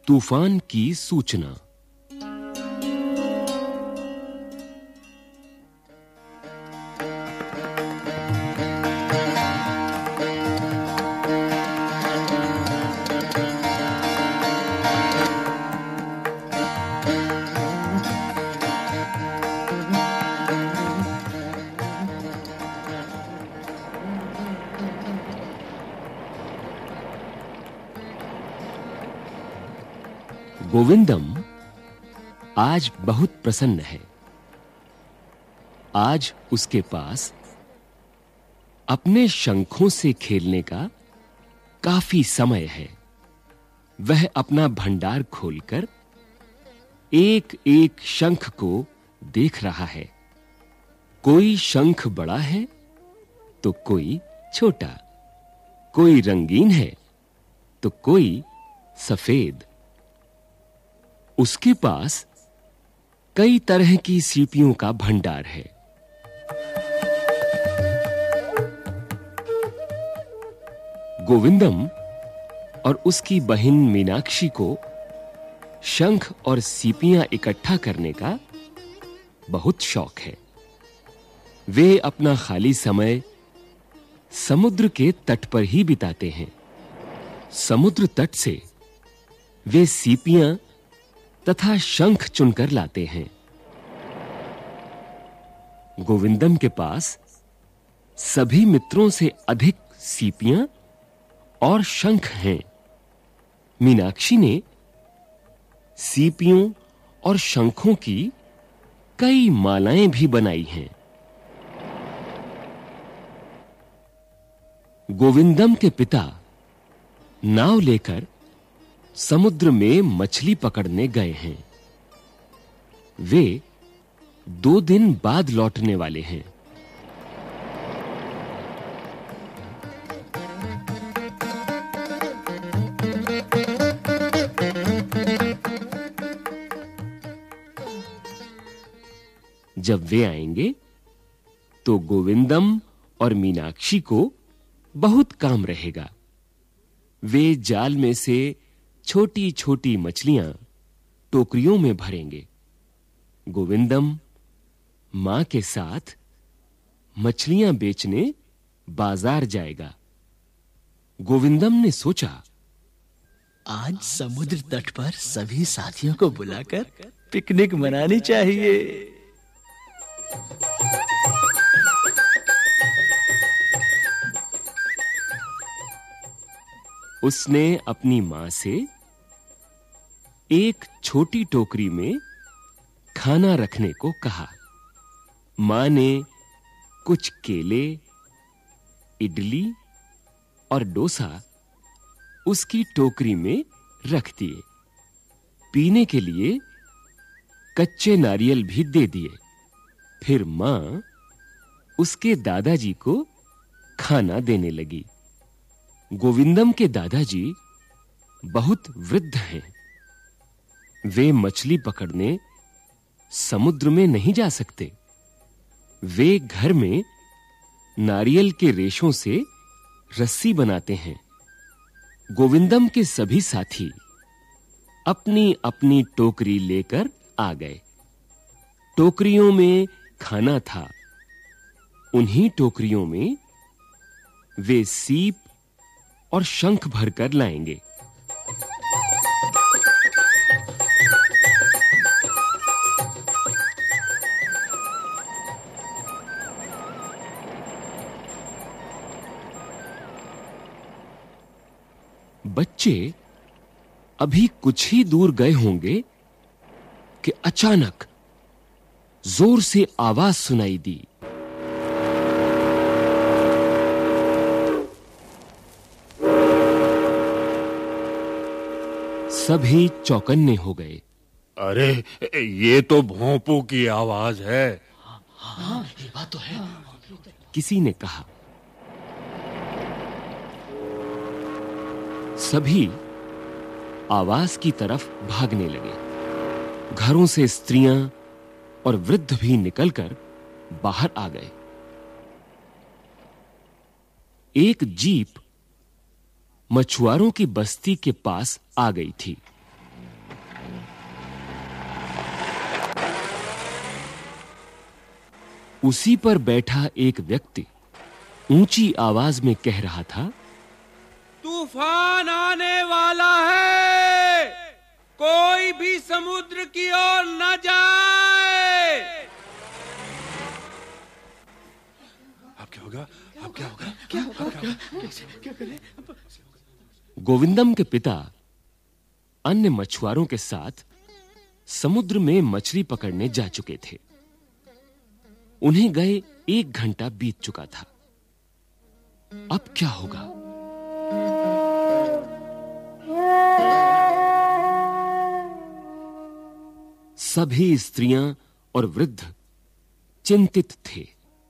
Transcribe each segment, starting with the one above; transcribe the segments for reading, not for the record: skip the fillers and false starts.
तूफान की सूचना। गोविंदम आज बहुत प्रसन्न है। आज उसके पास अपने शंखों से खेलने का काफी समय है। वह अपना भंडार खोलकर एक-एक शंख को देख रहा है। कोई शंख बड़ा है तो कोई छोटा, कोई रंगीन है तो कोई सफेद। उसके पास कई तरह की सीपियों का भंडार है। गोविंदम और उसकी बहन मीनाक्षी को शंख और सीपियां इकट्ठा करने का बहुत शौक है। वे अपना खाली समय समुद्र के तट पर ही बिताते हैं। समुद्र तट से वे सीपियां तथा शंख चुनकर लाते हैं। गोविंदम के पास सभी मित्रों से अधिक सीपियां और शंख हैं। मीनाक्षी ने सीपियों और शंखों की कई मालाएं भी बनाई हैं। गोविंदम के पिता नाव लेकर समुद्र में मछली पकड़ने गए हैं। वे 2 दिन बाद लौटने वाले हैं। जब वे आएंगे तो गोविंदम और मीनाक्षी को बहुत काम रहेगा। वे जाल में से छोटी-छोटी मछलियां टोकरियों में भरेंगे। गोविंदम मां के साथ मछलियां बेचने बाजार जाएगा। गोविंदम ने सोचा, आज समुद्र तट पर सभी साथियों को बुलाकर पिकनिक मनानी चाहिए। उसने अपनी मां से एक छोटी टोकरी में खाना रखने को कहा। मां ने कुछ केले, इडली और डोसा उसकी टोकरी में रख दिए। पीने के लिए कच्चे नारियल भी दे दिए। फिर मां उसके दादाजी को खाना देने लगी। गोविंदम के दादाजी बहुत वृद्ध हैं। वे मछली पकड़ने समुद्र में नहीं जा सकते। वे घर में नारियल के रेशों से रस्सी बनाते हैं। गोविंदम के सभी साथी अपनी-अपनी टोकरी लेकर आ गए। टोकरियों में खाना था। उन्हीं टोकरियों में वे सीप और शंख भरकर लाएंगे। बच्चे अभी कुछ ही दूर गए होंगे कि अचानक जोर से आवाज सुनाई दी। सभी चौकन्ने हो गए। अरे, ये तो भोंपू की आवाज है। हाँ, ये बात तो है। किसी ने कहा। सभी आवाज की तरफ भागने लगे। घरों से स्त्रियां और वृद्ध भी निकलकर बाहर आ गए। एक जीप मछुआरों की बस्ती के पास आ गई थी। उसी पर बैठा एक व्यक्ति ऊंची आवाज में कह रहा था, तूफान आने वाला है, कोई भी समुद्र की ओर न जाए। अब क्या होगा? अब क्या होगा? क्या करें? गोविंदम के पिता अन्य मछुआरों के साथ समुद्र में मछली पकड़ने जा चुके थे। उन्हें गए 1 घंटा बीत चुका था। अब क्या होगा? सभी स्त्रियां और वृद्ध चिंतित थे।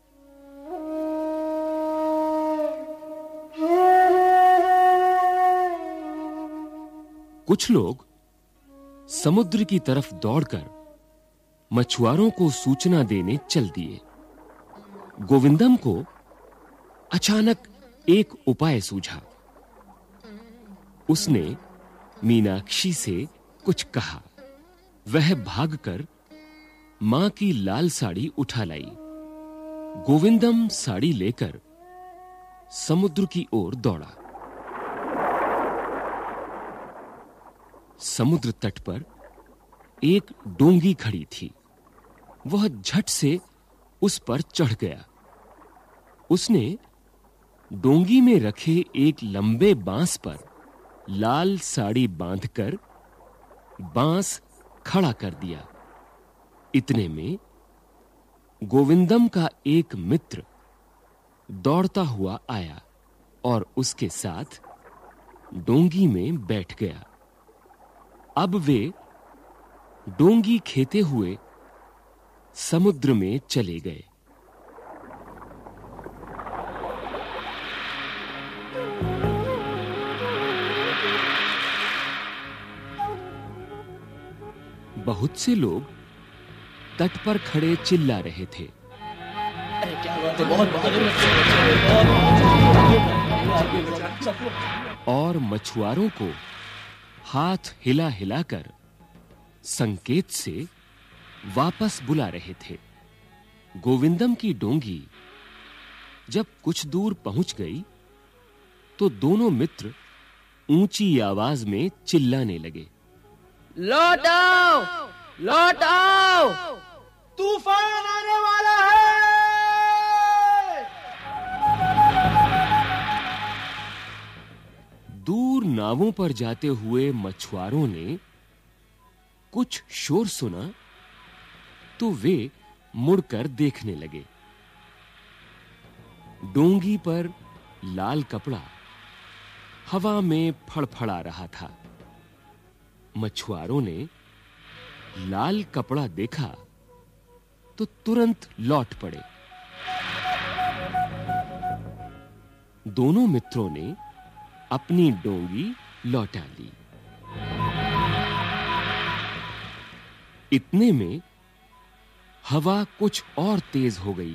कुछ लोग समुद्र की तरफ दौड़कर मछुआरों को सूचना देने चल दिए। गोविंदम को अचानक एक उपाय सूझा। उसने मीनाक्षी से कुछ कहा। वह भागकर मां की लाल साड़ी उठा लाई। गोविंदम साड़ी लेकर समुद्र की ओर दौड़ा। समुद्र तट पर एक डोंगी खड़ी थी। वह झट से उस पर चढ़ गया। उसने डोंगी में रखे एक लंबे बांस पर लाल साड़ी बांधकर बांस खड़ा कर दिया। इतने में गोविंदम का एक मित्र दौड़ता हुआ आया और उसके साथ डोंगी में बैठ गया। अब वे डोंगी खेते हुए समुद्र में चले गए। बहुत से लोग तट पर खड़े चिल्ला रहे थे, क्या बात है, बहुत बहादुर बच्चे। और मछुआरों को हाथ हिला हिलाकर संकेत से वापस बुला रहे थे। गोविंदम की डोंगी जब कुछ दूर पहुंच गई तो दोनों मित्र ऊंची आवाज में चिल्लाने लगे, लौट आओ, लौट आओ, तूफान आने वाला है। दूर नावों पर जाते हुए मछुआरों ने कुछ शोर सुना तो वे मुड़कर देखने लगे। डोंगी पर लाल कपड़ा हवा में फड़फड़ा रहा था। मछुआरों ने लाल कपड़ा देखा तो तुरंत लौट पड़े। दोनों मित्रों ने अपनी डोंगी लौटा ली। इतने में हवा कुछ और तेज हो गई।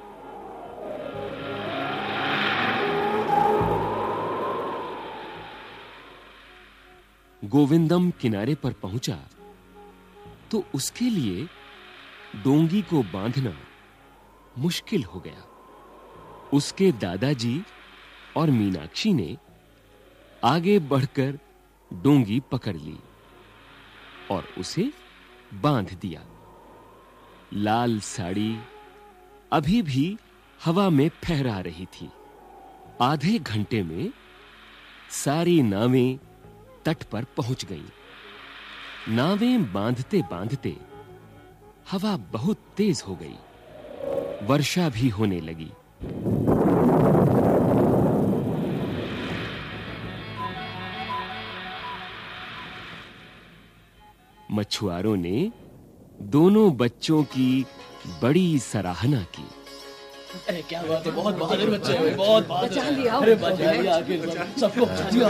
गोविंदम किनारे पर पहुंचा तो उसके लिए डोंगी को बांधना मुश्किल हो गया। उसके दादाजी और मीनाक्षी ने आगे बढ़कर डोंगी पकड़ ली और उसे बांध दिया। लाल साड़ी अभी भी हवा में फहरा रही थी। आधे घंटे में सारी नावें तट पर पहुंच गईं। नावें बांधते-बांधते हवा बहुत तेज हो गई। वर्षा भी होने लगी। मछुआरों ने दोनों बच्चों की बड़ी सराहना की। अरे क्या बात है, बहुत बहादुर बच्चे हैं, बहुत बहादुर। बचा लिया, अरे बचा लिया, आखिर सबको बचा लिया।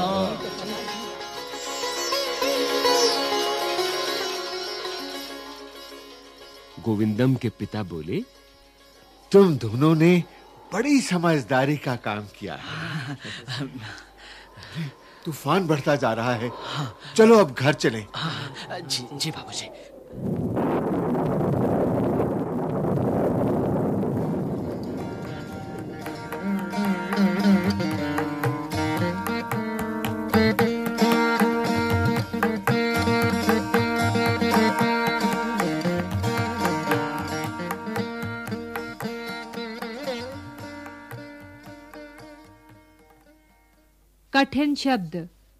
गोविंदम के पिता बोले, तुम दोनों ने बड़ी समझदारी का काम किया है। तूफान बढ़ता जा रहा है। चलो अब घर चलें। जी बाबूजी। कठिन शब्द।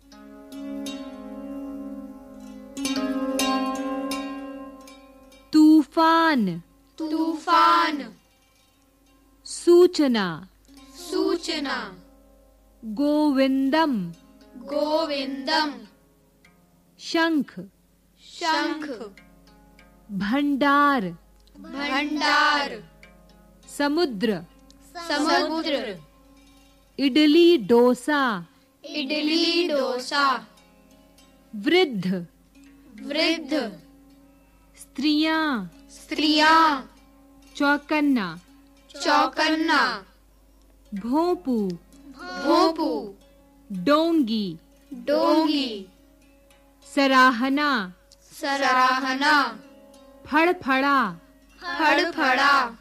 तूफान, तूफान, सूचना, सूचना, गोविंदम, गोविंदम, शंख, शंख, भंडार, भंडार, समुद्र, समुद्र, इडली डोसा, इडली डोसा, वृद्ध, वृद्ध, स्त्रियां, स्त्रियां, चौकन्ना, चौकन्ना, भोंपू, भोंपू, डोंगी, डोंगी, सराहना, सराहना, फड़फड़ा, फड़फड़ा,